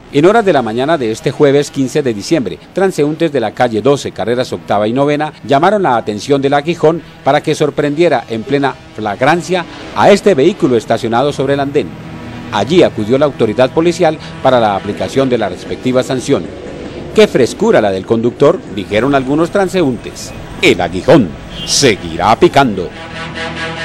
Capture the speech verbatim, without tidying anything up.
En horas de la mañana de este jueves quince de diciembre, transeúntes de la calle doce, carreras octava y novena, llamaron la atención del Aguijón para que sorprendiera en plena flagrancia a este vehículo estacionado sobre el andén. Allí acudió la autoridad policial para la aplicación de la respectiva sanción. ¡Qué frescura la del conductor!, dijeron algunos transeúntes. El Aguijón seguirá picando.